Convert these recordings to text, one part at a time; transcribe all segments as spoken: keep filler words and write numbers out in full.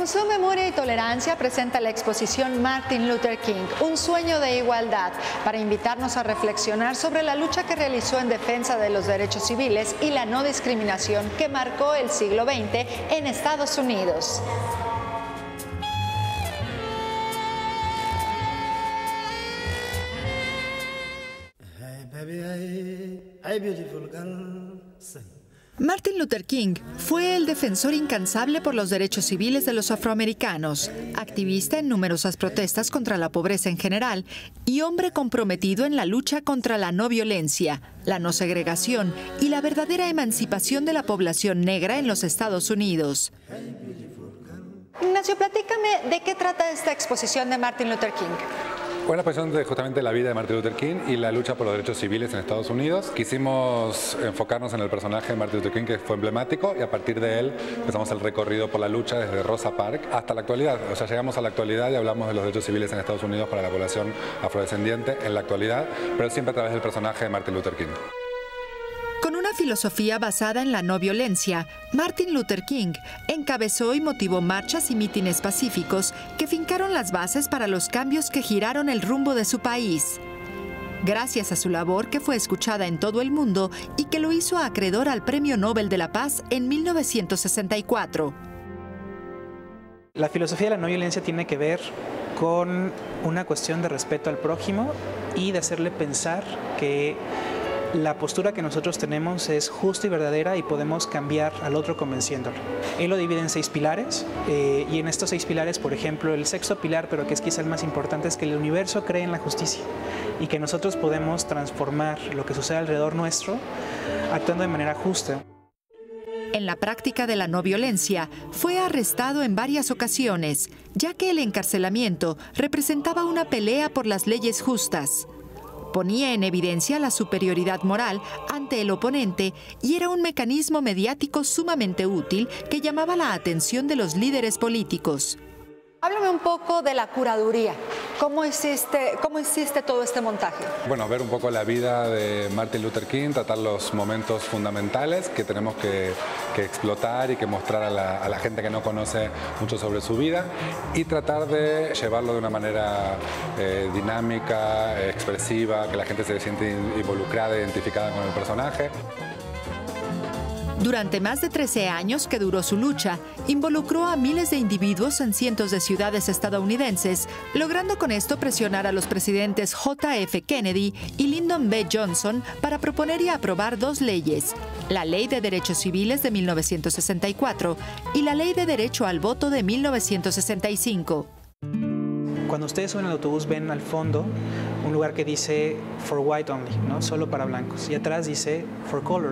su memoria y tolerancia presenta la exposición Martin Luther King, un sueño de igualdad, para invitarnos a reflexionar sobre la lucha que realizó en defensa de los derechos civiles y la no discriminación que marcó el siglo veinte en Estados Unidos. Martin Luther King fue el defensor incansable por los derechos civiles de los afroamericanos, activista en numerosas protestas contra la pobreza en general y hombre comprometido en la lucha contra la no violencia, la no segregación y la verdadera emancipación de la población negra en los Estados Unidos. Ignacio, platícame de qué trata esta exposición de Martin Luther King. Una exposición de justamente la vida de Martin Luther King y la lucha por los derechos civiles en Estados Unidos. Quisimos enfocarnos en el personaje de Martin Luther King, que fue emblemático, y a partir de él empezamos el recorrido por la lucha desde Rosa Parks hasta la actualidad. O sea, llegamos a la actualidad y hablamos de los derechos civiles en Estados Unidos para la población afrodescendiente en la actualidad, pero siempre a través del personaje de Martin Luther King. Con una filosofía basada en la no violencia, Martin Luther King encabezó y motivó marchas y mítines pacíficos que fincaron las bases para los cambios que giraron el rumbo de su país. Gracias a su labor, que fue escuchada en todo el mundo y que lo hizo acreedor al Premio Nobel de la Paz en mil novecientos sesenta y cuatro. La filosofía de la no violencia tiene que ver con una cuestión de respeto al prójimo y de hacerle pensar que la postura que nosotros tenemos es justa y verdadera y podemos cambiar al otro convenciéndolo. Él lo divide en seis pilares eh, y en estos seis pilares, por ejemplo, el sexto pilar, pero que es quizá el más importante, es que el universo cree en la justicia y que nosotros podemos transformar lo que sucede alrededor nuestro actuando de manera justa. En la práctica de la no violencia, fue arrestado en varias ocasiones, ya que el encarcelamiento representaba una pelea por las leyes justas. Ponía en evidencia la superioridad moral ante el oponente y era un mecanismo mediático sumamente útil que llamaba la atención de los líderes políticos. Háblame un poco de la curaduría. ¿Cómo hiciste, cómo hiciste todo este montaje? Bueno, ver un poco la vida de Martin Luther King, tratar los momentos fundamentales que tenemos que, que explotar y que mostrar a la, a la gente que no conoce mucho sobre su vida y tratar de llevarlo de una manera eh, dinámica, expresiva, que la gente se siente involucrada, identificada con el personaje. Durante más de trece años que duró su lucha, involucró a miles de individuos en cientos de ciudades estadounidenses, logrando con esto presionar a los presidentes J F Kennedy y Lyndon B Johnson para proponer y aprobar dos leyes: la Ley de Derechos Civiles de mil novecientos sesenta y cuatro y la Ley de Derecho al Voto de mil novecientos sesenta y cinco. Cuando ustedes suben al autobús ven al fondo un lugar que dice For White Only, ¿no? Solo para blancos, y atrás dice For Colored.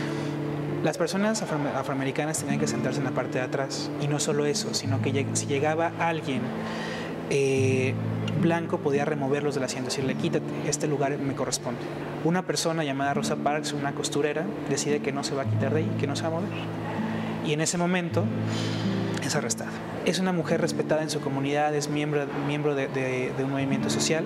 Las personas afro afroamericanas tenían que sentarse en la parte de atrás, y no solo eso, sino que lleg si llegaba alguien eh, blanco podía removerlos del asiento, decirle quítate, este lugar me corresponde. Una persona llamada Rosa Parks, una costurera, decide que no se va a quitar de ahí, que no se va a mover, y en ese momento es arrestada. Es una mujer respetada en su comunidad, es miembro, miembro de, de, de un movimiento social.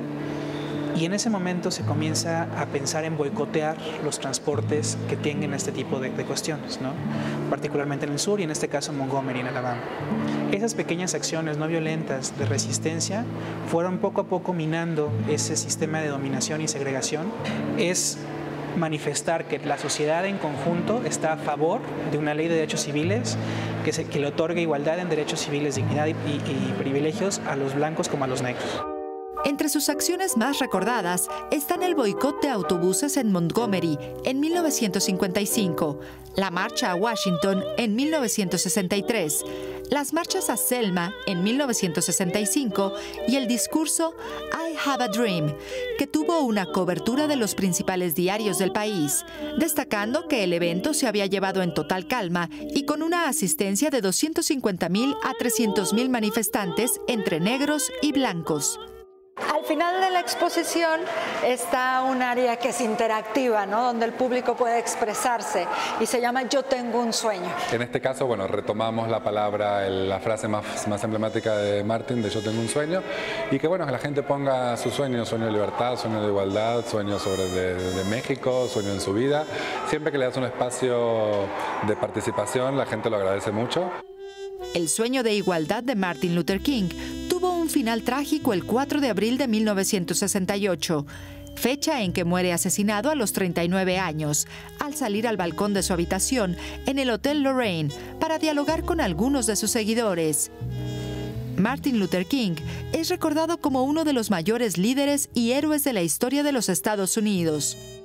Y en ese momento se comienza a pensar en boicotear los transportes que tengan este tipo de, de cuestiones, ¿no? Particularmente en el sur y en este caso en Montgomery, en Alabama. Esas pequeñas acciones no violentas de resistencia fueron poco a poco minando ese sistema de dominación y segregación. Es manifestar que la sociedad en conjunto está a favor de una ley de derechos civiles que, se, que le otorgue igualdad en derechos civiles, dignidad y, y, y privilegios a los blancos como a los negros. Entre sus acciones más recordadas están el boicot de autobuses en Montgomery en mil novecientos cincuenta y cinco, la marcha a Washington en mil novecientos sesenta y tres, las marchas a Selma en mil novecientos sesenta y cinco y el discurso I Have a Dream, que tuvo una cobertura de los principales diarios del país, destacando que el evento se había llevado en total calma y con una asistencia de doscientos cincuenta mil a trescientos mil manifestantes entre negros y blancos. Al final de la exposición está un área que es interactiva, ¿no? Donde el público puede expresarse y se llama Yo tengo un sueño. En este caso, bueno, retomamos la palabra, la frase más, más emblemática de Martin, de Yo tengo un sueño, y que bueno, que la gente ponga su sueño, sueño de libertad, sueño de igualdad, sueño sobre de, de México, sueño en su vida. Siempre que le das un espacio de participación, la gente lo agradece mucho. El sueño de igualdad de Martin Luther King tuvo un final trágico el cuatro de abril de mil novecientos sesenta y ocho, fecha en que muere asesinado a los treinta y nueve años, al salir al balcón de su habitación en el Hotel Lorraine para dialogar con algunos de sus seguidores. Martin Luther King es recordado como uno de los mayores líderes y héroes de la historia de los Estados Unidos.